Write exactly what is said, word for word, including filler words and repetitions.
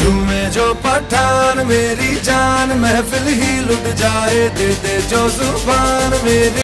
झूमे जो पठान मेरी जान महफिल ही लुट जाए, दे दे जो जुबान मेरी।